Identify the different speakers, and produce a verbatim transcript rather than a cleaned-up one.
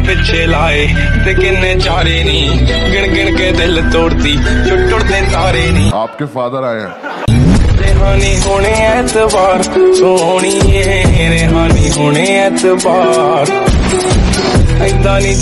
Speaker 1: पिछे लाए ते किन्ने चारे नी, गिन गिन के दिल तोड़ती जो टुटदे तारे नी।
Speaker 2: आपके फादर आए हैं।
Speaker 1: रेहानी होने एतबार सोहणीए, रेहानी होने एतबार ऐदा नी